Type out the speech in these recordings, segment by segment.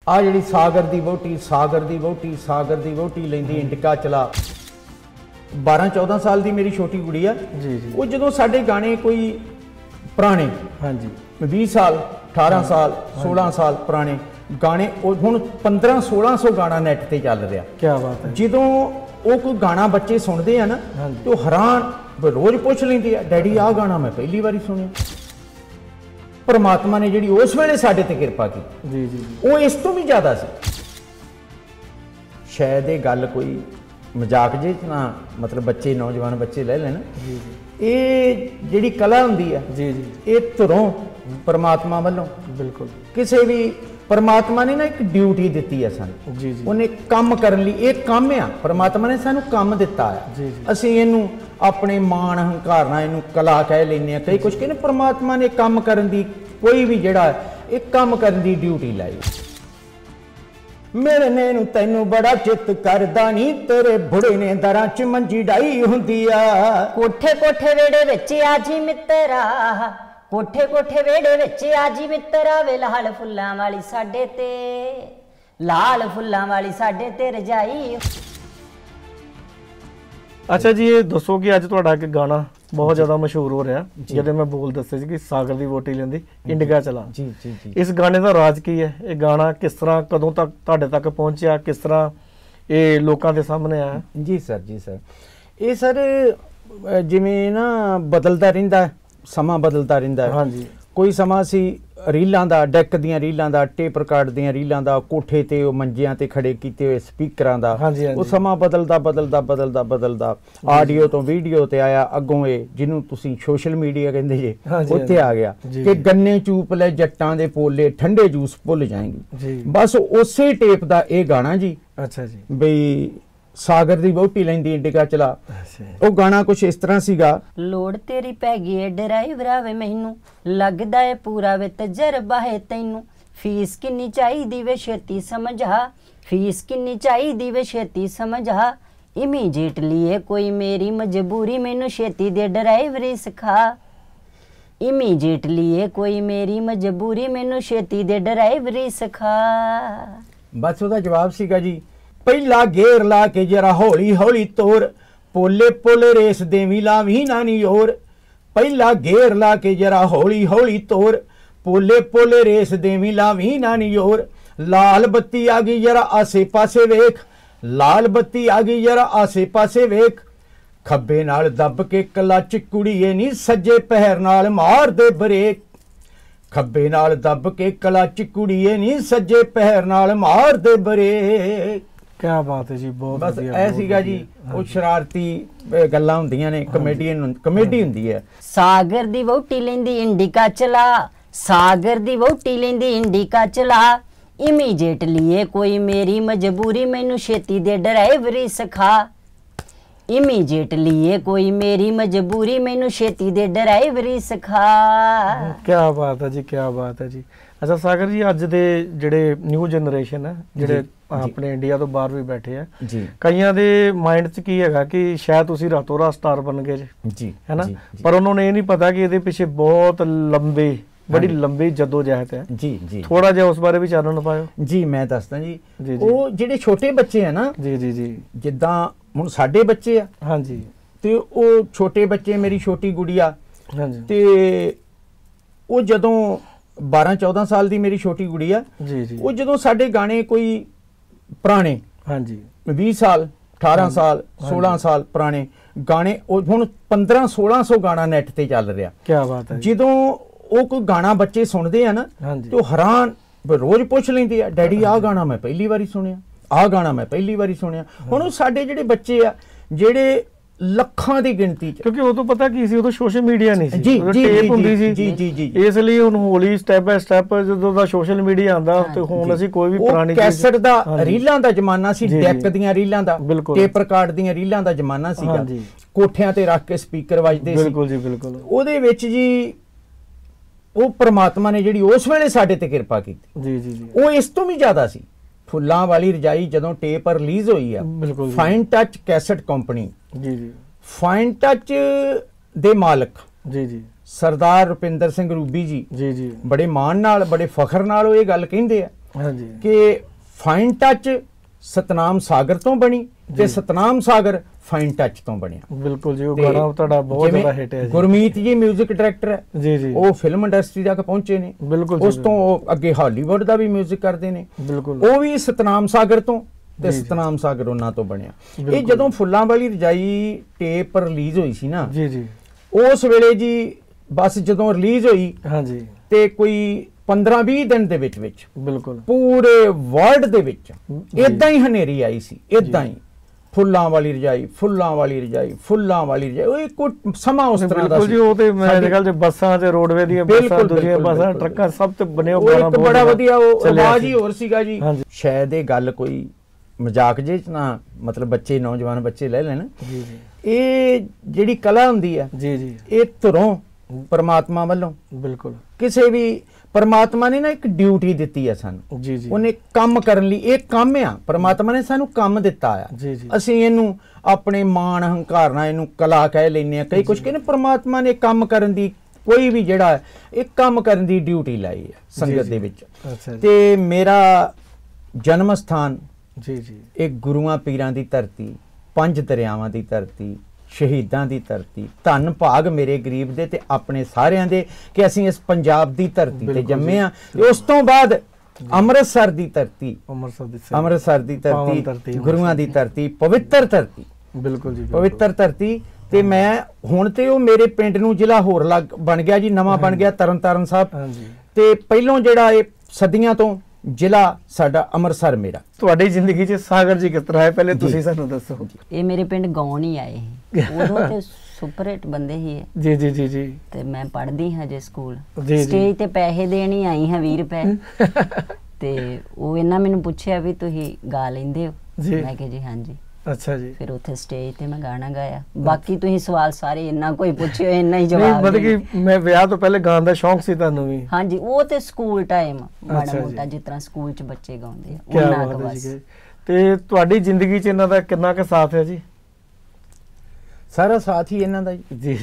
आ जिहड़ी सागर दी वोटी लैंदी इंडिका चला 12-14 साल दी मेरी छोटी कुड़ी आ जी वो जदों साडे गाने कोई पुराने हाँ जी 20 साल 18 साल 16 साल पुराने गाने हुण 1500-1600 गाना नैट ते चल रहा। क्या बात है। जदों वो कोई गाना बच्चे सुनते हैं ना तो हैरान रोज़ पुछ लेंदे आ डैडी आ गाना मैं पहली बारी सुनिया। परमात्मा ने जिहड़ी उस वेले साडे ते किरपा की जी जी वो इस तो भी ज़्यादा सी। शायद ये गल कोई मजाक जे ना मतलब बच्चे नौजवान बच्चे ले लेना ये जिहड़ी कला हुंदी है जी जी ये धुरों परमात्मा वालों बिल्कुल किसी भी परमात्मा ने ना एक ड्यूटी दी है सानू जी जी उन्हें काम करने लई ये काम आ परमात्मा ने सानू काम दिता है जी जी असीं इहनूं अपने मान हंकार नाल इहनूं कला कह लैंदे कई कुछ कहने परमात्मा ने काम करन दी कोई भी जिहड़ा एक काम करन दी ड्यूटी लाई। मेरे नैनू तैनू बड़ा चित करदा नी तेरे बुढ़े ने दरां च मंजी डाई हुंदी आ कोठे कोठे वेड़े विच आजी मित्तरा कोठे कोठे वेड़े विच आजी मित्तरा वे लाल फुल्लां वाली साडे ते लाल फुल्लां वाली साडे ते रजाई। अच्छा जी ये दसो कि अज तुहाडा एक गाना बहुत ज़्यादा मशहूर हो रहा जिहदे मैं बोल दस्से कि सागर दी वोटी लैंदी इंडिका चला जी जी जी इस गाने का राज की है ये गाना किस तरह कदों तक तुहाडे तक पहुंचा किस तरह ये लोगों के सामने आया। जी सर ये सर जिवें ना बदलता रहिंदा समा बदलता रहिंदा हाँ जी कोई समा सी रीलों का डैक दियां रीलों का टेप रिकार्ड दियां रीलों का कोठे ते मंजियां ते खड़े कीते हुए स्पीकरां दा हाँ जी वो समा बदलदा आडियो तो वीडियो ते आया अगों ये जिन्हों तुसीं सोशल मीडिया कहंदे जे हाँ जी, उत्थे आ गया कि गन्ने चूप ले जट्टां दे पोले ठंडे जूस भुल जाएंगे जी बस उसे टेप दा ये गाना जी अच्छा जी बई सागर दी वोटी लैंदी इंडिका चला वो गाना कुछ इस तरह सीगा लोड़ तेरी पै गई है ड्राइवरा वे मैनू लगदा है पूरा वे तजरबा है तैनू फीस किन्नी चाहिदी वे छेती समझा फीस किन्नी चाहिदी वे छेती समझा इमीडिएटली है कोई मेरी मजबूरी मैनू छेती दे ड्राइवरी सिखा इमीडिएटली है कोई मेरी मजबूरी मैनू छेती दे ड्राइवरी सिखा। बस उसका जवाब सीगा जी पहला गेर ला के जरा हौली हौली तोर पोले पोले रेस देवी लावी नानी और पहला गेर ला के जरा हौली हौली तोर पोले पोले रेस देवी लावी नानी और लाल बत्ती आ गई जरा आसे पासे वेख लाल बत्ती आ गई जरा आसे पासे वेख खब्बे नाल दब के क्लच कुड़िए नी सज्जे पैर नाल मार दे ब्रेक खब्बे नाल दब के क्लच कुड़िए नी सज्जे पैर नाल मार दे ब्रेक। क्या बात है जी बहुत बस ऐसीगा जी वो शरारती गल्लां हुंदियां ने कमेडी हुंदी है। सागर दी वोटी लेंदी इंडिका चला सागर दी वोटी लेंदी इंडिका चला इमीडिएटली ये कोई मेरी मजबूरी मैनू छेती दे ड्राइवरी सिखा इमीडिएटली ये कोई मेरी मजबूरी मैनू छेती दे ड्राइवरी सिखा। क्या बात है जी क्या बात है जी। अच्छा सागर जी अज दे जिहड़े न्यू जनरेशन है जिहड़े अपने इंडिया तो बाहर भी बैठे हैं जी कईयां दे माइंड च की हैगा कि शायद तुसीं रातों रात स्टार बन गए जी है ना जी, पर उन्होंने ये नहीं पता कि ये पीछे बहुत लंबे बड़ी लंबी जद्दोजहद है जी जी थोड़ा जिहा उस बारे भी चानन पाओ जी। मैं दसदा जी जी वो जिहड़े छोटे बच्चे है ना जी जी जी जिद्दां हुण साडे बच्चे आ हाँ जी ते वो छोटे बच्चे मेरी छोटी गुड़िया हाँ जी ते वो जदों 12-14 साल दी मेरी छोटी गुड़िया जी जी वो जदों साडे गाने कोई पुराने हाँ जी 20 साल 18 साल 16 साल पुराने गाने हुण 1500-1600 गाना नैट ते चल रहा। क्या बात है जदों वो कोई गाना बच्चे सुनते हैं ना हाँ जी तो हैरान रोज़ पुछ लेंदे आ डैडी आ गाना मैं पहली बारी सुनिया आ गाना मैं पहली बारी सुनिया। हुण साडे जिहड़े बच्चे आ जिहड़े ਲੱਖਾਂ ਦੀ ਗਿਣਤੀ ਚ ਕਿਉਂਕਿ ਉਦੋਂ ਪਤਾ ਕੀ ਸੀ ਉਦੋਂ ਸੋਸ਼ਲ ਮੀਡੀਆ ਨਹੀਂ ਸੀ ਜੀ ਜੀ ਟੇਪ ਹੁੰਦੀ ਸੀ ਜੀ ਜੀ ਜੀ ਇਸ ਲਈ ਹੁਣ ਹੌਲੀ ਸਟੈਪ ਬਾਈ ਸਟੈਪ ਜਦੋਂ ਦਾ ਸੋਸ਼ਲ ਮੀਡੀਆ ਆਂਦਾ ਤੇ ਹੁਣ ਅਸੀਂ ਕੋਈ ਵੀ ਪੁਰਾਣੀ ਕੈਸਟ ਦਾ ਰੀਲਾਂ ਦਾ ਜ਼ਮਾਨਾ ਸੀ ਡੈਕ ਦੀਆਂ ਰੀਲਾਂ ਦਾ ਟੇਪ ਰਿਕਾਰਡ ਦੀਆਂ ਰੀਲਾਂ ਦਾ ਜ਼ਮਾਨਾ ਸੀਗਾ ਕੋਠਿਆਂ ਤੇ ਰੱਖ ਕੇ ਸਪੀਕਰ ਵੱਜਦੇ ਸੀ ਬਿਲਕੁਲ ਜੀ ਬਿਲਕੁਲ ਉਹਦੇ ਵਿੱਚ ਜੀ ਉਹ ਪ੍ਰਮਾਤਮਾ ਨੇ ਜਿਹੜੀ ਉਸ ਵੇਲੇ ਸਾਡੇ ਤੇ ਕਿਰਪਾ ਕੀਤੀ ਜੀ ਜੀ ਜੀ ਉਹ ਇਸ ਤੋਂ ਵੀ ਜ਼ਿਆਦਾ ਸੀ। ਫੁੱਲਾਂ ਵਾਲੀ ਰਜਾਈ ਜਦੋਂ ਟੇਪ ਰਿਲੀਜ਼ ਹੋਈ ਆ ਫਾਈਨ ਟੱਚ ਕੈਸਟ ਕੰਪਨੀ ਜੀ ਜੀ ਫਾਈਨ ਟੱਚ ਦੇ ਮਾਲਕ ਜੀ ਜੀ ਸਰਦਾਰ ਰੁਪਿੰਦਰ ਸਿੰਘ ਰੂਬੀ ਜੀ ਜੀ ਜੀ ਬੜੇ ਮਾਣ ਨਾਲ ਬੜੇ ਫਖਰ ਨਾਲ ਉਹ ਇਹ ਗੱਲ ਕਹਿੰਦੇ ਆ ਹਾਂਜੀ ਕਿ ਫਾਈਨ ਟੱਚ ਸਤਨਾਮ ਸਾਗਰ ਤੋਂ ਬਣੀ ਤੇ ਸਤਨਾਮ ਸਾਗਰ ਫਾਈਨ ਟੱਚ ਤੋਂ ਬਣਿਆ। ਬਿਲਕੁਲ ਜੀ, ਉਹ ਗਾਣਾ ਤੁਹਾਡਾ ਬਹੁਤ ਜ਼ਿਆਦਾ ਹਿੱਟ ਹੈ ਜੀ। ਗੁਰਮੀਤ ਜੀ 뮤직 ਡਾਇਰੈਕਟਰ ਹੈ ਜੀ ਜੀ, ਉਹ ਫਿਲਮ ਇੰਡਸਟਰੀ ਤੱਕ ਪਹੁੰਚੇ ਨੇ। ਬਿਲਕੁਲ ਉਸ ਤੋਂ ਉਹ ਅੱਗੇ ਹਾਲੀਵੁੱਡ ਦਾ ਵੀ 뮤직 ਕਰਦੇ ਨੇ। ਬਿਲਕੁਲ, ਉਹ ਵੀ ਸਤਨਾਮ ਸਾਗਰ ਤੋਂ ਤੇ ਸਤਨਾਮ ਸਾਗਰ ਉਹਨਾਂ ਤੋਂ ਬਣਿਆ। ਇਹ ਜਦੋਂ ਫੁੱਲਾਂ ਵਾਲੀ ਰਜਾਈ ਟੇਪ ਰਿਲੀਜ਼ ਹੋਈ ਸੀ ਨਾ ਜੀ ਜੀ, ਉਸ ਵੇਲੇ ਜੀ ਬਸ ਜਦੋਂ ਰਿਲੀਜ਼ ਹੋਈ ਹਾਂਜੀ, ਤੇ ਕੋਈ 15-20 ਦਿਨ ਦੇ ਵਿੱਚ ਬਿਲਕੁਲ ਪੂਰੇ ਵਰਲਡ ਦੇ ਵਿੱਚ ਇਦਾਂ ਹੀ ਹਨੇਰੀ ਆਈ ਸੀ, ਇਦਾਂ ਹੀ ਫੁੱਲਾਂ ਵਾਲੀ ਰਜਾਈ, ਫੁੱਲਾਂ ਵਾਲੀ ਰਜਾਈ, ਫੁੱਲਾਂ ਵਾਲੀ ਰਜਾਈ। ਉਹ ਇੱਕ ਸਮਾਂ ਉਸ ਤਰ੍ਹਾਂ ਦਾ ਸੀ ਜੀ। ਉਹ ਤੇ ਮੇਰੇ ਖਿਆਲ 'ਚ ਬੱਸਾਂ ਤੇ ਰੋਡਵੇ ਦੀਆਂ ਬੱਸਾਂ, ਦੂਜੀਆਂ ਬੱਸਾਂ, ਟਰੱਕਾਂ ਸਭ ਤੇ ਬਣੇ ਉਹ ਗਾਣਾ ਬਹੁਤ ਬੜਾ ਵਧੀਆ ਉਹ ਆਵਾਜ਼ ਹੀ ਹੋਰ ਸੀਗਾ ਜੀ। ਸ਼ਾਇਦ ਇਹ ਗੱਲ ਕੋਈ ਮਜ਼ਾਕ ਜੇ ਚ ਨਾ ਮਤਲਬ ਬੱਚੇ ਨੌਜਵਾਨ ਬੱਚੇ ਲੈ ਲੈਣ। ਜੀ ਜੀ, ਇਹ ਜਿਹੜੀ ਕਲਾ ਹੁੰਦੀ ਹੈ ਜੀ ਜੀ, ਇਹ ਧੁਰੋਂ ਪਰਮਾਤਮਾ ਵੱਲੋਂ ਬਿਲਕੁਲ ਕਿਸੇ ਵੀ ਪਰਮਾਤਮਾ ਨੇ ਨਾ ਇੱਕ ਡਿਊਟੀ ਦਿੱਤੀ ਹੈ ਸਾਨੂੰ। ਜੀ ਜੀ, ਉਹਨੇ ਕੰਮ ਕਰਨ ਲਈ, ਇਹ ਕੰਮ ਆ, ਪਰਮਾਤਮਾ ਨੇ ਸਾਨੂੰ ਕੰਮ ਦਿੱਤਾ ਆ। ਜੀ ਜੀ, ਅਸੀਂ ਇਹਨੂੰ ਆਪਣੇ ਮਾਣ ਹੰਕਾਰ ਨਾਲ ਇਹਨੂੰ ਕਲਾ ਕਹਿ ਲੈਂਦੇ ਆ। ਕਈ ਕੁਝ ਕਹਿੰਦੇ ਪਰਮਾਤਮਾ ਨੇ ਕੰਮ ਕਰਨ ਦੀ, ਕੋਈ ਵੀ ਜਿਹੜਾ ਹੈ ਇਹ ਕੰਮ ਕਰਨ ਦੀ ਡਿਊਟੀ ਲਾਈ ਹੈ ਸੰਗਤ ਦੇ ਵਿੱਚ। ਤੇ ਮੇਰਾ ਜਨਮ ਸਥਾਨ ਜੀ ਜੀ, ਇਹ ਗੁਰੂਆਂ ਪੀਰਾਂ ਦੀ ਧਰਤੀ, 5 ਦਰਿਆਵਾਂ ਦੀ ਧਰਤੀ, ਸ਼ਹੀਦਾਂ ਦੀ ਧਰਤੀ। ਧੰਨ ਭਾਗ ਮੇਰੇ ਗਰੀਬ ਦੇ ਤੇ ਆਪਣੇ ਸਾਰਿਆਂ ਦੇ ਕਿ ਅਸੀਂ ਇਸ ਪੰਜਾਬ ਦੀ ਧਰਤੀ ਤੇ ਜੰਮੇ ਆ। ਉਸ ਤੋਂ ਬਾਅਦ ਅੰਮ੍ਰਿਤਸਰ ਦੀ ਧਰਤੀ, ਅੰਮ੍ਰਿਤਸਰ ਦੀ ਧਰਤੀ, ਗੁਰੂਆਂ ਦੀ ਧਰਤੀ, ਪਵਿੱਤਰ ਧਰਤੀ, ਬਿਲਕੁਲ ਜੀ, ਪਵਿੱਤਰ ਧਰਤੀ। ਤੇ ਮੈਂ ਹੁਣ ਤੇ ਉਹ ਮੇਰੇ ਪਿੰਡ ਨੂੰ ਜ਼ਿਲ੍ਹਾ ਹੋਰ ਬਣ ਗਿਆ ਜੀ, ਨਵਾਂ ਬਣ ਗਿਆ ਤਰਨਤਾਰਨ ਸਾਹਿਬ। ਤੇ ਪਹਿਲੋਂ ਜਿਹੜਾ ਇਹ ਸਦੀਆਂ ਤੋਂ ਜ਼ਿਲ੍ਹਾ ਸਾਡਾ ਅੰਮ੍ਰਿਤਸਰ ਮੇਰਾ। ਤੁਹਾਡੀ ਜ਼ਿੰਦਗੀ 'ਚ ਸਾਗਰ ਜੀ ਕਿਸ ਤਰ੍ਹਾਂ ਹੈ, ਪਹਿਲੇ ਤੁਸੀਂ ਸਾਨੂੰ ਦੱਸੋ। ਇਹ ਮੇਰੇ ਪਿੰਡ ਗਾਉਣ ਹੀ ਆਏ ਸੀ, ਉਦੋਂ ਤੇ ਸੁਪਰ ਹਿੱਟ ਬੰਦੇ ਹੀ। ਜੀ ਜੀ ਜੀ ਜੀ, ਤੇ ਮੈਂ ਪੜ੍ਹਦੀ ਹਾਂ ਜੇ ਸਕੂਲ, ਸਟੇਜ ਤੇ ਪੈਸੇ ਦੇਣ ਹੀ ਆਈ ਹਾਂ 20 ਰੁਪਏ। ਤੇ ਉਹ ਇਹਨਾਂ ਮੈਨੂੰ ਪੁੱਛਿਆ ਵੀ ਤੁਸੀਂ ਗਾ ਲੈਂਦੇ ਹੋ? ਮੈਂ ਕਿਹਾ ਜੀ ਹਾਂਜੀ। ਅੱਛਾ ਜੀ, ਫਿਰ ਉੱਥੇ ਸਟੇਜ ਤੇ ਮੈਂ ਗਾਣਾ ਗਾਇਆ। ਬਾਕੀ ਤੁਸੀਂ ਸਵਾਲ ਸਾਰੇ ਇੰਨਾ ਕੋਈ ਪੁੱਛਿਓ ਇੰਨਾ ਹੀ ਜਵਾਬ। ਮਤਲਬ ਕਿ ਮੈਂ ਵਿਆਹ ਤੋਂ ਪਹਿਲੇ ਗਾਣ ਦਾ ਸ਼ੌਂਕ ਸੀ ਤੁਹਾਨੂੰ ਵੀ? ਹਾਂਜੀ, ਉਹ ਤੇ ਸਕੂਲ ਟਾਈਮ ਮਾੜਾ ਮੋਟਾ ਜਿਸ ਤਰ੍ਹਾਂ ਸਕੂਲ 'ਚ ਬੱਚੇ ਗਾਉਂਦੇ ਆ ਉਹਨਾਂ ਦਾ ਬਸ। ਤੇ ਤੁਹਾਡੀ ਜ਼ਿੰਦਗੀ 'ਚ ਇਹਨਾਂ ਦਾ ਕਿੰਨਾ ਕੁ ਸਾਥ ਹੈ ਜੀ? ਸਾਰਾ ਸਾਥ ਹੀ ਇਹਨਾਂ ਦਾ ਜੀ।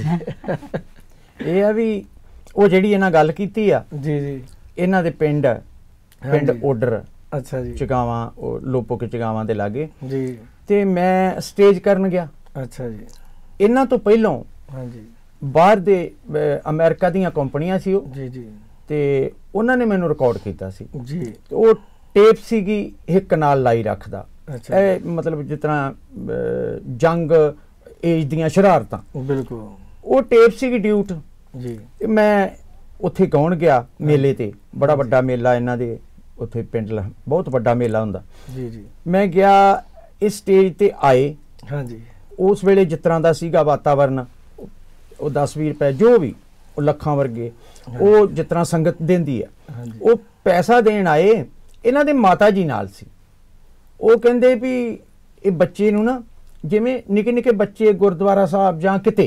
ਇਹ ਆ ਵੀ ਉਹ ਜਿਹੜੀ ਇਹਨਾਂ ਗੱਲ ਕੀਤੀ ਆ ਜੀ ਜੀ, ਇਹਨਾਂ ਦੇ ਪਿੰਡ ਓਡਰ, ਅੱਛਾ ਜੀ, ਚਗਾਵਾਂ, ਉਹ ਲੋਪੋ ਕੇ ਚਗਾਵਾਂ ਦੇ ਲਾਗੇ ਜੀ। ਤੇ ਮੈਂ ਸਟੇਜ ਕਰਨ ਗਿਆ। ਅੱਛਾ ਜੀ, ਇਹਨਾਂ ਤੋਂ ਪਹਿਲਾਂ ਹਾਂਜੀ ਬਾਹਰ ਦੇ ਅਮਰੀਕਾ ਦੀਆਂ ਕੰਪਨੀਆਂ ਸੀ ਉਹ। ਜੀ ਜੀ, ਤੇ ਉਹਨਾਂ ਨੇ ਮੈਨੂੰ ਰਿਕਾਰਡ ਕੀਤਾ ਸੀ ਜੀ। ਉਹ ਟੇਪ ਸੀਗੀ ਇੱਕ ਨਾਲ ਲਾਈ ਰੱਖਦਾ। ਅੱਛਾ, ਇਹ ਮਤਲਬ ਜਿਸ ਤਰ੍ਹਾਂ ਜੰਗ ਏਜ ਦੀਆਂ ਸ਼ਰਾਰਤਾਂ, ਬਿਲਕੁਲ ਉਹ ਟੇਪ ਸੀਗੀ ਡਿਊਟ ਜੀ। ਮੈਂ ਉੱਥੇ ਗਾਉਣ ਗਿਆ ਮੇਲੇ ਤੇ, ਬੜਾ ਵੱਡਾ ਮੇਲਾ ਇਹਨਾਂ ਦੇ ਉੱਥੇ ਪਿੰਡ, ਬਹੁਤ ਵੱਡਾ ਮੇਲਾ ਹੁੰਦਾ। ਜੀ ਜੀ, ਮੈਂ ਗਿਆ, ਇਸ ਸਟੇਜ ਤੇ ਆਏ। ਹਾਂਜੀ, ਉਸ ਵੇਲੇ ਜਿਸ ਤਰ੍ਹਾਂ ਦਾ ਸੀਗਾ ਵਾਤਾਵਰਨ, ਉਹ 10-20 ਰੁਪਏ ਜੋ ਵੀ ਉਹ ਲੱਖਾਂ ਵਰਗੇ ਉਹ ਜਿਸ ਤਰ੍ਹਾਂ ਸੰਗਤ ਦਿੰਦੀ ਆ, ਉਹ ਪੈਸਾ ਦੇਣ ਆਏ। ਇਹਨਾਂ ਦੇ ਮਾਤਾ ਜੀ ਨਾਲ ਸੀ। ਉਹ ਕਹਿੰਦੇ ਵੀ ਇਹ ਬੱਚੇ ਨੂੰ ਨਾ, ਜਿਵੇਂ ਨਿੱਕੇ ਨਿੱਕੇ ਬੱਚੇ ਗੁਰਦੁਆਰਾ ਸਾਹਿਬ ਜਾਂ ਕਿਤੇ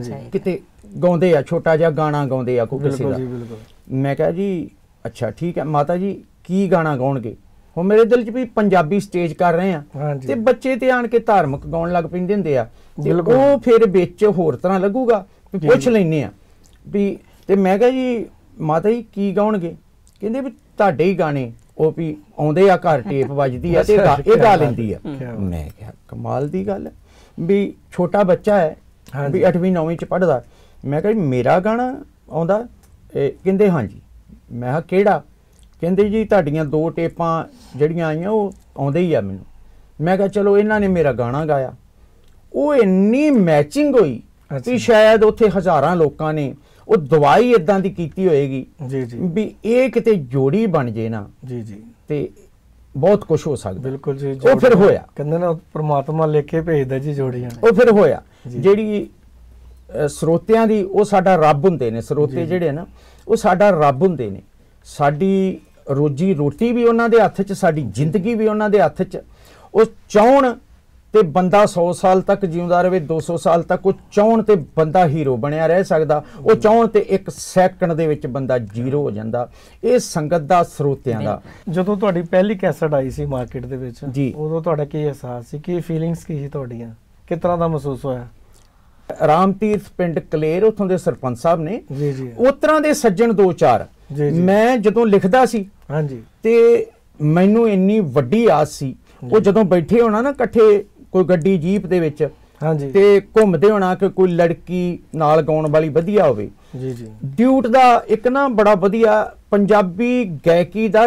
ਗਾਉਂਦੇ ਆ, ਛੋਟਾ ਜਿਹਾ ਗਾਣਾ ਗਾਉਂਦੇ ਆ ਕੋਈ ਕਿਸੇ ਦਾ। ਮੈਂ ਕਿਹਾ ਜੀ ਅੱਛਾ ਠੀਕ ਹੈ ਮਾਤਾ ਜੀ, ਕੀ ਗਾਣਾ ਗਾਉਣਗੇ? ਹੁਣ ਮੇਰੇ ਦਿਲ 'ਚ ਵੀ ਪੰਜਾਬੀ ਸਟੇਜ ਕਰ ਰਹੇ ਆ ਤੇ ਬੱਚੇ ਤੇ ਆਣ ਕੇ ਧਾਰਮਿਕ ਗਾਉਣ ਲੱਗ ਪੈਂਦੇ ਹੁੰਦੇ ਆ, ਤੇ ਉਹ ਫਿਰ ਵਿੱਚ ਹੋਰ ਤਰ੍ਹਾਂ ਲੱਗੂਗਾ। ਪੁੱਛ ਲੈਨੇ ਆ ਵੀ। ਤੇ ਮੈਂ ਕਿਹਾ ਜੀ ਮਾਤਾ ਜੀ ਕੀ ਗਾਉਣਗੇ? ਕਹਿੰਦੇ ਵੀ ਤੁਹਾਡੇ ਹੀ ਗਾਣੇ ਉਹ ਵੀ ਆਉਂਦੇ ਆ, ਘਰ ਟੇਪ ਵੱਜਦੀ ਆ ਤੇ ਇਹ ਗਾ ਲੈਂਦੀ ਆ। ਮੈਂ ਕਿਹਾ ਕਮਾਲ ਦੀ ਗੱਲ ਹੈ ਵੀ ਛੋਟਾ ਬੱਚਾ ਹੈ ਵੀ 8ਵੀਂ 9ਵੀਂ 'ਚ ਪੜ੍ਹਦਾ। ਮੈਂ ਕਿਹਾ ਮੇਰਾ ਗਾਣਾ ਆਉਂਦਾ? ਕਹਿੰਦੇ ਹਾਂਜੀ। ਮੈਂ ਕਿਹਾ ਕਿਹੜਾ? ਕਹਿੰਦੇ ਜੀ ਤੁਹਾਡੀਆਂ 2 ਟੇਪਾਂ ਜਿਹੜੀਆਂ ਆਈਆਂ ਉਹ ਆਉਂਦੇ ਹੀ ਆ ਮੈਨੂੰ। ਮੈਂ ਕਿਹਾ ਚਲੋ ਇਹਨਾਂ ਨੇ ਮੇਰਾ ਗਾਣਾ ਗਾਇਆ। ਉਹ ਇੰਨੀ ਮੈਚਿੰਗ ਹੋਈ ਵੀ ਸ਼ਾਇਦ ਉੱਥੇ ਹਜ਼ਾਰਾਂ ਲੋਕਾਂ ਨੇ ਉਹ ਦਵਾਈ ਇਦਾਂ ਦੀ ਕੀਤੀ ਹੋਏਗੀ ਵੀ ਇਹ ਕਿਤੇ ਜੋੜੀ ਬਣ ਜੇ ਨਾ ਤੇ ਬਹੁਤ ਕੁਝ ਹੋ ਸਕਦਾ। ਬਿਲਕੁਲ ਜੀ, ਉਹ ਫਿਰ ਹੋਇਆ। ਕਹਿੰਦੇ ਨਾ ਪ੍ਰਮਾਤਮਾ ਲਿਖੇ ਭੇਜਦਾ ਜੀ ਜੋੜੀਆਂ। ਉਹ ਫਿਰ ਹੋਇਆ। ਜਿਹੜੀ ਸਰੋਤਿਆਂ ਦੀ, ਉਹ ਸਾਡਾ ਰੱਬ ਹੁੰਦੇ ਨੇ। ਸਰੋਤੇ ਜਿਹੜੇ ਨਾ ਉਹ ਸਾਡਾ ਰੱਬ ਹੁੰਦੇ ਨੇ। ਸਾਡੀ ਰੋਜੀ ਰੋਟੀ ਵੀ ਉਹਨਾਂ ਦੇ ਹੱਥ 'ਚ, ਸਾਡੀ ਜ਼ਿੰਦਗੀ ਵੀ ਉਹਨਾਂ ਦੇ ਹੱਥ 'ਚ। ਉਹ ਚਾਹੁਣ ਤੇ ਬੰਦਾ 100 ਸਾਲ ਤੱਕ ਜਿਉਂਦਾ ਰਹੇ, 200 ਸਾਲ ਤੱਕ ਉਹ ਚਾਹੁਣ ਤੇ ਬੰਦਾ ਹੀਰੋ ਬਣਿਆ ਰਹਿ ਸਕਦਾ। ਉਹ ਚਾਹੁਣ ਤੇ 1 ਸੈਕਿੰਡ ਦੇ ਵਿੱਚ ਬੰਦਾ ਜ਼ੀਰੋ ਹੋ ਜਾਂਦਾ। ਇਹ ਸੰਗਤ ਦਾ, ਸਰੋਤਿਆਂ ਦਾ। ਜਦੋਂ ਤੁਹਾਡੀ ਪਹਿਲੀ ਕੈਸਟ ਆਈ ਸੀ ਮਾਰਕੀਟ ਦੇ ਵਿੱਚ, ਉਦੋਂ ਤੁਹਾਡਾ ਕੀ ਅਹਿਸਾਸ ਸੀ, ਕੀ ਫੀਲਿੰਗਸ ਕੀ ਸੀ ਤੁਹਾਡੀਆਂ, ਕਿਸ ਤਰ੍ਹਾਂ ਦਾ ਮਹਿਸੂਸ ਹੋਇਆ? ਰਾਮ ਤੀਰਥ ਪਿੰਡ ਕਲੇਰ, ਉੱਥੋਂ ਦੇ ਸਰਪੰਚ ਸਾਹਿਬ ਨੇ ਉਸ ਤਰ੍ਹਾਂ ਦੇ ਸੱਜਣ 2-4 ਮੈਂ ਜਦੋਂ ਲਿਖਦਾ ਸੀ ਤੇ ਮੈਨੂੰ ਇੰਨੀ ਵੱਡੀ ਆਸ ਸੀ ਉਹ ਜਦੋਂ ਬੈਠੇ ਹੋਣਾ ਨਾ ਇਕੱਠੇ ਕੋਈ ਗੱਡੀ ਜੀਪ ਦੇ ਵਿੱਚ ਹਾਂਜੀ ਤੇ ਘੁੰਮਦੇ ਹੋਣਾ ਕਿ ਕੋਈ ਲੜਕੀ ਨਾਲ ਗਾਉਣ ਵਾਲੀ ਵਧੀਆ ਹੋਵੇ। ਜੀ ਜੀ ਡਿਊਟ ਦਾ ਇੱਕ ਨਾ ਬੜਾ ਵਧੀਆ ਪੰਜਾਬੀ ਗਾਇਕੀ ਦਾ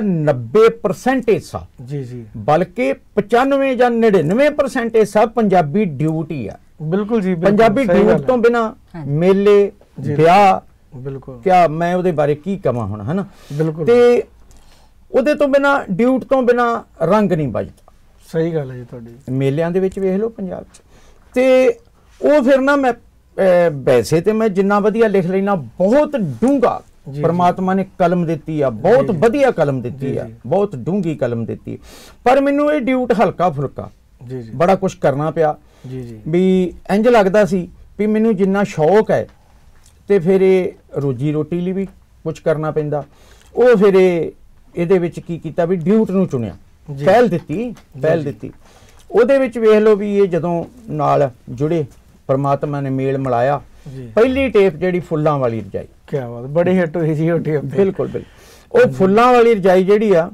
90% ਹਿੱਸਾ, ਜੀ ਜੀ ਬਲਕਿ 95 ਜਾਂ 99% ਹਿੱਸਾ ਪੰਜਾਬੀ ਡਿਊਟ ਹੀ ਆ। ਬਿਲਕੁਲ ਜੀ, ਪੰਜਾਬੀ ਡਿਊਟ ਤੋਂ ਬਿਨਾ ਮੇਲੇ ਵਿਆਹ ਬਿਲਕੁਲ ਕਿਆ ਮੈਂ ਉਹਦੇ ਬਾਰੇ ਕੀ ਕਵਾਂ ਹੁਣ, ਹਨਾ। ਬਿਲਕੁਲ ਤੇ ਉਹਦੇ ਤੋਂ ਬਿਨਾ ਡਿਊਟ ਤੋਂ ਬਿਨਾ ਰੰਗ ਨਹੀਂ ਵੱਜਦਾ। ਸਹੀ ਗੱਲ ਹੈ ਜੀ ਤੁਹਾਡੀ। ਮੇਲਿਆਂ ਦੇ ਵਿੱਚ ਵੇਖ ਲਓ ਪੰਜਾਬ 'ਚ, ਤੇ ਉਹ ਫਿਰ ਨਾ ਮੈਂ ਵੈਸੇ ਤੇ ਮੈਂ ਜਿੰਨਾ ਵਧੀਆ ਲਿਖ ਲੈਣਾ, ਬਹੁਤ ਡੂੰਘਾ ਪਰਮਾਤਮਾ ਨੇ ਕਲਮ ਦਿੱਤੀ ਆ, ਬਹੁਤ ਵਧੀਆ ਕਲਮ ਦਿੱਤੀ ਆ, ਬਹੁਤ ਡੂੰਘੀ ਕਲਮ ਦਿੱਤੀ, ਪਰ ਮੈਨੂੰ ਇਹ ਡਿਊਟ ਹਲਕਾ ਫੁਲਕਾ ਜੀ ਜੀ ਬੜਾ ਕੁਝ ਕਰਨਾ ਪਿਆ। ਜੀ ਜੀ ਵੀ ਇੰਜ ਲੱਗਦਾ ਸੀ ਵੀ ਮੈਨੂੰ ਜਿੰਨਾ ਸ਼ੌਕ ਹੈ ਤੇ ਫਿਰ ਇਹ ਰੋਜੀ ਰੋਟੀ ਲਈ ਵੀ ਕੁਝ ਕਰਨਾ ਪੈਂਦਾ। ਉਹ ਫਿਰ ਇਹਦੇ ਵਿੱਚ ਕੀ ਕੀਤਾ ਵੀ ਡਿਊਟ ਨੂੰ ਚੁਣਿਆ, ਪਹਿਲ ਦਿੱਤੀ। ਉਹਦੇ ਵਿੱਚ ਵੇਖ ਲਓ ਵੀ ਇਹ ਜਦੋਂ ਨਾਲ ਜੁੜੇ ਪਰਮਾਤਮਾ ਨੇ ਮੇਲ ਮਿਲਾਇਆ। ਪਹਿਲੀ ਟੇਪ ਜਿਹੜੀ ਫੁੱਲਾਂ ਵਾਲੀ ਰਜਾਈ, ਕੀ ਬਾਤ, ਬੜੀ ਹਿੱਟ ਹੋਈ ਸੀ ਉਹ ਟੇਪ। ਬਿਲਕੁਲ ਉਹ ਫੁੱਲਾਂ ਵਾਲੀ ਰਜਾਈ ਜਿਹੜੀ ਆ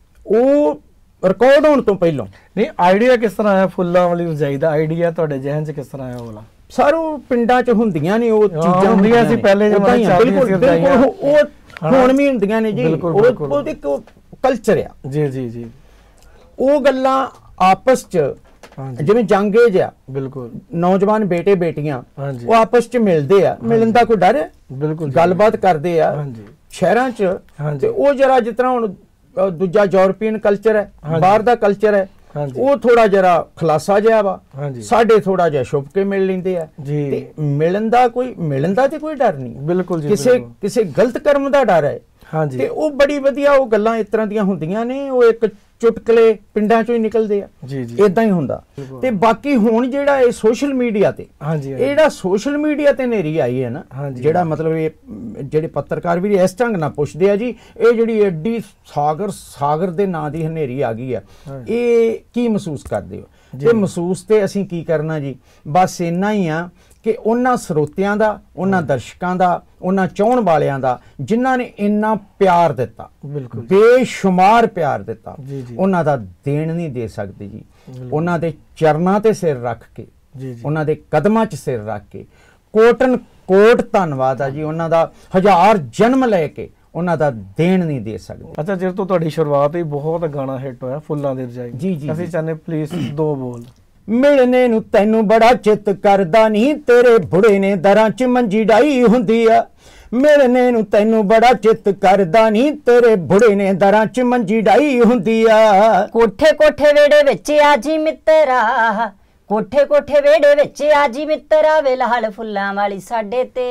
ਉਹ ਰਿਕਾਰਡ ਹੋਣ ਤੋਂ ਪਹਿਲਾਂ। ਨਹੀਂ, ਆਈਡੀਆ ਕਿਸ ਤਰ੍ਹਾਂ ਆਇਆ ਫੁੱਲਾਂ ਵਾਲੀ ਰਜਾਈ ਦਾ? ਆਈਡੀਆ ਤੁਹਾਡੇ ਜ਼ਿਹਨ 'ਚ ਕਿਸ ਤਰ੍ਹਾਂ ਆਇਆ ਵਾਲਾ? ਸਾਰੂ ਪਿੰਡਾਂ 'ਚ ਹੁੰਦੀਆਂ ਨੇ ਉਹ ਚੀਜ਼ਾਂ, ਹੁੰਦੀਆਂ ਸੀ ਪਹਿਲੇ ਜ਼ਮਾਨੇ 'ਚ, ਬਿਲਕੁਲ ਉਹ ਹੁਣ ਵੀ ਹੁੰਦੀਆਂ ਨੇ ਜੀ। ਉਹ ਇੱਕ ਕਲਚਰ ਆ। ਜੀ ਜੀ ਜੀ ਉਹ ਗੱਲਾਂ ਆਪਸ 'ਚ ਜਿਵੇਂ ਜੰਗ ਏਜ ਆ, ਬਿਲਕੁਲ ਨੌਜਵਾਨ ਬੇਟੇ ਬੇਟੀਆਂ ਉਹ ਆਪਸ 'ਚ ਮਿਲਦੇ ਆ, ਮਿਲਣ ਦਾ ਕੋਈ ਡਰ ਹੈ? ਬਿਲਕੁਲ ਗੱਲਬਾਤ ਕਰਦੇ ਆ ਸ਼ਹਿਰਾਂ 'ਚ, ਤੇ ਉਹ ਜਰਾ ਜਿਸ ਤਰ੍ਹਾਂ ਹੁਣ ਦੂਜਾ ਯੂਰਪੀਅਨ ਕਲਚਰ ਹੈ, ਬਾਹਰ ਦਾ ਕਲਚਰ ਹੈ, ਉਹ ਥੋੜਾ ਜਰਾ ਖਲਾਸਾ ਜਿਹਾ ਵਾ। ਸਾਡੇ ਥੋੜਾ ਜਿਹਾ ਛੁਪ ਕੇ ਮਿਲ ਲੈਂਦੇ ਆ, ਤੇ ਮਿਲਣ ਦਾ ਤੇ ਕੋਈ ਡਰ ਨਹੀਂ। ਬਿਲਕੁਲ ਜੀ, ਕਿਸੇ ਗਲਤ ਕਰਮ ਦਾ ਡਰ ਹੈ। ਤੇ ਉਹ ਬੜੀ ਵਧੀਆ ਉਹ ਗੱਲਾਂ ਇਸ ਤਰ੍ਹਾਂ ਦੀਆਂ ਹੁੰਦੀਆਂ ਨੇ, ਉਹ ਇੱਕ ਚੁਟਕਲੇ ਪਿੰਡਾਂ ਚੋਂ ਹੀ ਨਿਕਲਦੇ ਆ, ਇਦਾਂ ਹੀ ਹੁੰਦਾ। ਤੇ ਬਾਕੀ ਹੁਣ ਜਿਹੜਾ ਇਹ ਸੋਸ਼ਲ ਮੀਡੀਆ ਤੇ, ਇਹ ਜਿਹੜਾ ਸੋਸ਼ਲ ਮੀਡੀਆ ਤੇ ਨੇਰੀ ਆਈ ਹੈ ਨਾ, ਜਿਹੜਾ ਮਤਲਬ ਇਹ ਜਿਹੜੇ ਪੱਤਰਕਾਰ ਵੀ ਇਸ ਢੰਗ ਨਾਲ ਪੁੱਛਦੇ ਆ ਜੀ, ਇਹ ਜਿਹੜੀ ਐਡੀ ਸਾਗਰ ਦੇ ਨਾਂ ਦੀ ਹਨੇਰੀ ਆ ਗਈ ਆ, ਇਹ ਕੀ ਮਹਿਸੂਸ ਕਰਦੇ ਹੋ? ਇਹ ਮਹਿਸੂਸ ਤੇ ਅਸੀਂ ਕੀ ਕਰਨਾ ਜੀ, ਬਸ ਇੰਨਾ ਹੀ ਆ ਕਿ ਉਹਨਾਂ ਸਰੋਤਿਆਂ ਦਾ, ਉਹਨਾਂ ਦਰਸ਼ਕਾਂ ਦਾ, ਉਹਨਾਂ ਚਾਹਣ ਵਾਲਿਆਂ ਦਾ ਜਿਨ੍ਹਾਂ ਨੇ ਇੰਨਾ ਪਿਆਰ ਦਿੱਤਾ, ਬੇਸ਼ੁਮਾਰ ਪਿਆਰ ਦਿੱਤਾ, ਉਹਨਾਂ ਦਾ ਦੇਣ ਨਹੀਂ ਦੇ ਸਕਦੇ ਜੀ। ਉਹਨਾਂ ਦੇ ਚਰਨਾਂ ਤੇ ਸਿਰ ਰੱਖ ਕੇ, ਉਹਨਾਂ ਦੇ ਕਦਮਾਂ 'ਚ ਸਿਰ ਰੱਖ ਕੇ ਕੋਟਨ ਕੋਟ ਧੰਨਵਾਦ ਆ ਜੀ ਉਹਨਾਂ ਦਾ, 1000 ਜਨਮ ਲੈ ਕੇ ਉਹਨਾਂ ਦਾ ਦੇਣ ਨਹੀਂ ਦੇ ਸਕਦੇ। ਅੱਛਾ, ਜਦੋਂ ਤੋਂ ਤੁਹਾਡੀ ਸ਼ੁਰੂਆਤ ਹੀ ਬਹੁਤ ਗਾਣਾ ਹਿੱਟ ਹੋਇਆ ਫੁੱਲਾਂ ਦੀ ਰਜਾਈ, ਅਸੀਂ ਚਾਹੁੰਦੇ ਪਲੀਜ਼ 2 ਬੋਲ। ਮਿਲਣੇ ਨੂੰ ਤੈਨੂੰ ਬੜਾ ਚਿੱਤ ਕਰਦਾ ਨਹੀਂ, ਤੇਰੇ ਬੁੜੇ ਨੇ ਦਰਾਂ 'ਚ ਮੰਜੀ ਡਾਈ ਹੁੰਦੀ ਆ। ਮਿਲਣੇ ਨੂੰ ਤੈਨੂੰ ਬੜਾ ਚਿੱਤ ਕਰਦਾ ਨਹੀਂ, ਤੇਰੇ ਬੁੜੇ ਨੇ ਦਰਾਂ 'ਚ ਮੰਜੀ ਡਾਈ ਹੁੰਦੀ ਆ। ਕੋਠੇ ਕੋਠੇ ਵੇੜੇ ਵਿੱਚ ਆਜੀ ਮਿੱਤਰਾ, ਕੋਠੇ ਕੋਠੇ ਵੇੜੇ ਵਿੱਚ ਆਜੀ ਮਿੱਤਰਾ, ਵੇ ਲਾਲ ਫੁੱਲਾਂ ਵਾਲੀ ਸਾਡੇ ਤੇ,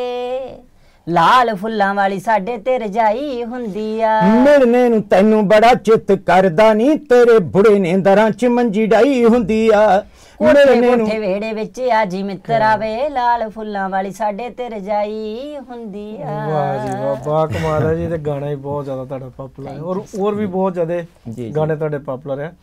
ਲਾਲ ਫੁੱਲਾਂ ਵਾਲੀ ਸਾਡੇ ਤੇ ਰਜਾਈ ਹੁੰਦੀ ਆ। ਮਿਲਣੇ ਨੂੰ ਤੈਨੂੰ ਬੜਾ ਚਿੱਤ ਕਰਦਾ ਨਹੀਂ, ਤੇਰੇ ਬੁੜੇ ਨੇ ਦਰਾਂ 'ਚ ਮੰਜੀ ਡਾਈ ਹੁੰਦੀ ਆ। ਕੋਠੇ ਕੋਠੇ ਵੇੜੇ ਵਿੱਚ ਆਜੀ ਮਿੱਤਰਾ, ਵੇ ਲਾਲ ਫੁੱਲਾਂ ਵਾਲੀ ਸਾਡੇ ਤੇ ਰਜਾਈ ਹੁੰਦੀ ਆ। ਵਾਹ ਜੀ ਵਾਹ, ਬਾ ਕਮਾਲ ਹੈ ਜੀ। ਤੇ ਗਾਣਾ ਹੀ ਬਹੁਤ ਜ਼ਿਆਦਾ ਤੁਹਾਡਾ ਪਪੂਲਰ ਹੈ, ਔਰ ਹੋਰ ਵੀ ਬਹੁਤ ਜ਼ਿਆਦਾ ਗਾਣੇ ਤੁਹਾਡੇ ਪਪੂਲਰ ਹੈ।